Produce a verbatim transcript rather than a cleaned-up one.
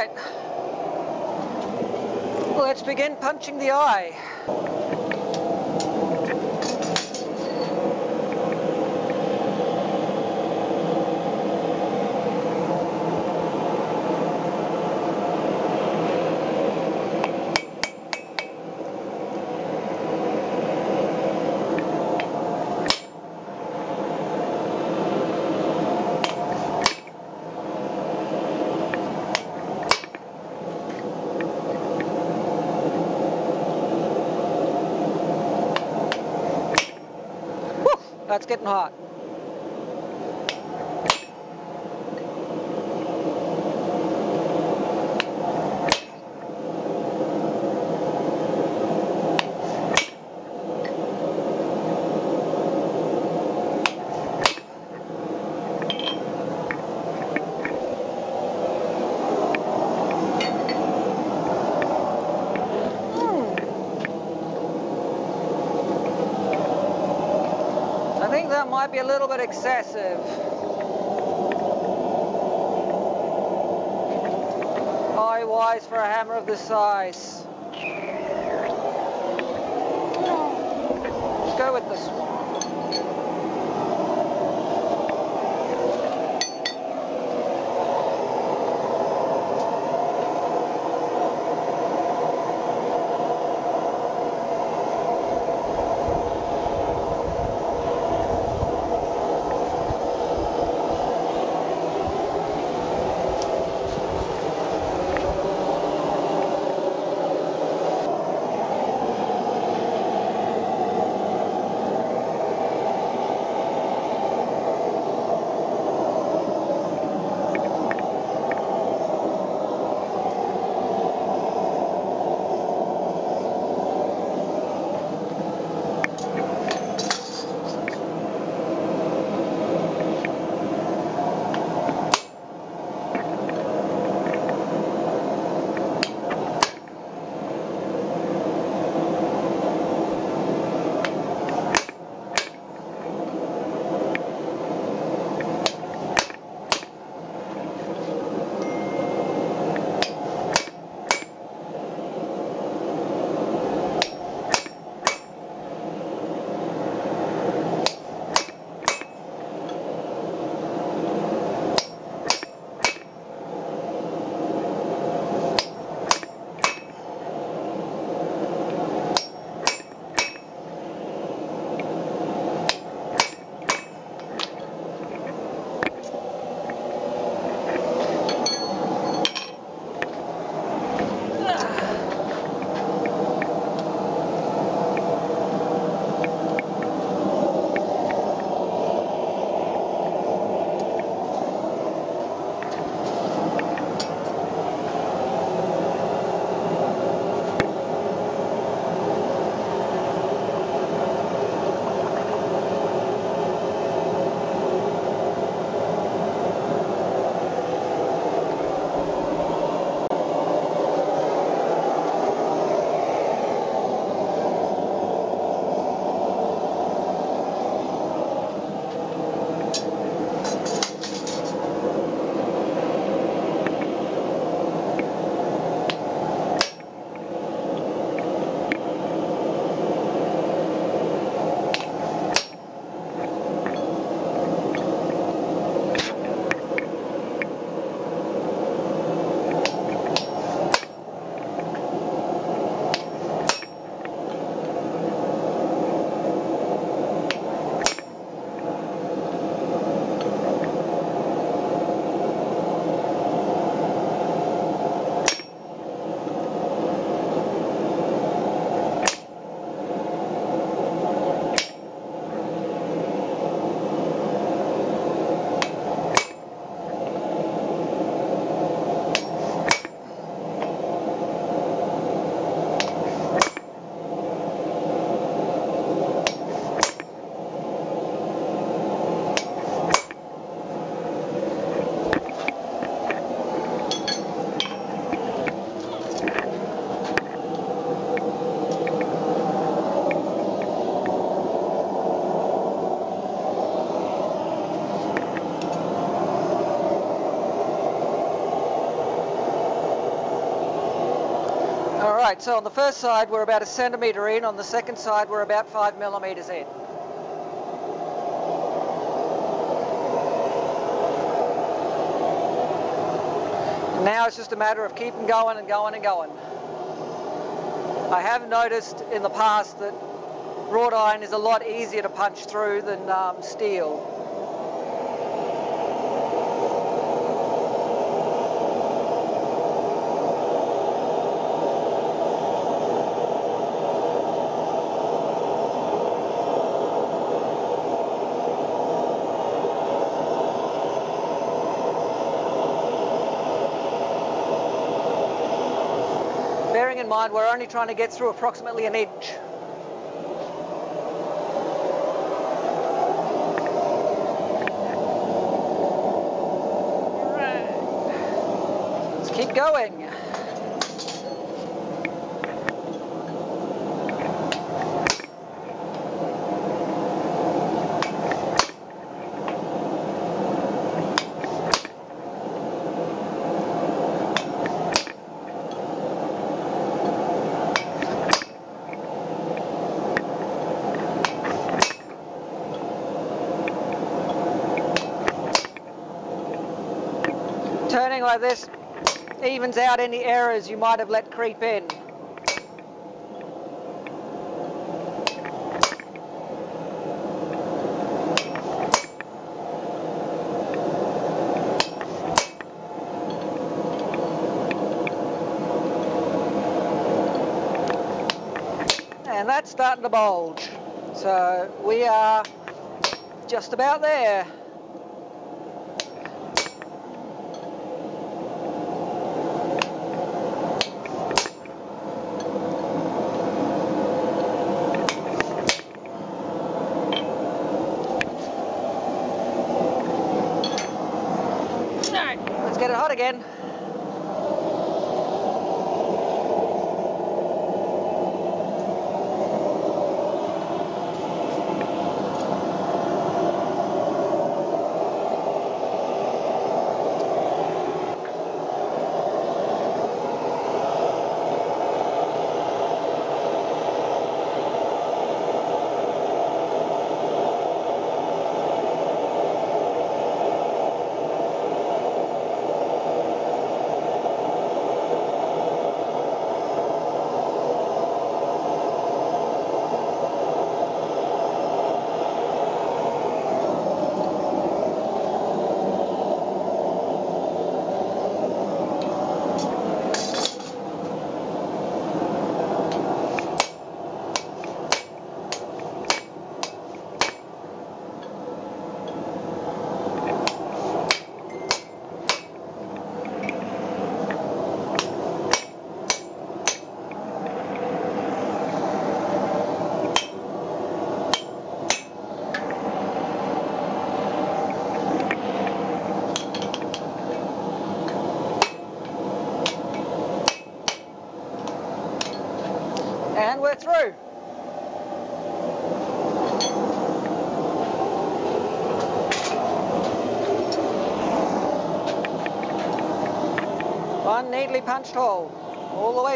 Right, let's begin punching the eye. That's getting hot. I think that might be a little bit excessive. Eye-wise for a hammer of this size. Let's go with this one. Alright, so on the first side we're about a centimetre in, on the second side we're about five millimetres in. And now it's just a matter of keeping going and going and going. I have noticed in the past that wrought iron is a lot easier to punch through than um, steel. Bearing in mind we're only trying to get through approximately an inch. Right. Let's keep going. Turning like this evens out any errors you might have let creep in. And that's starting to bulge. So we are just about there. Let's get it hot again. And we're through. One neatly punched hole all the way.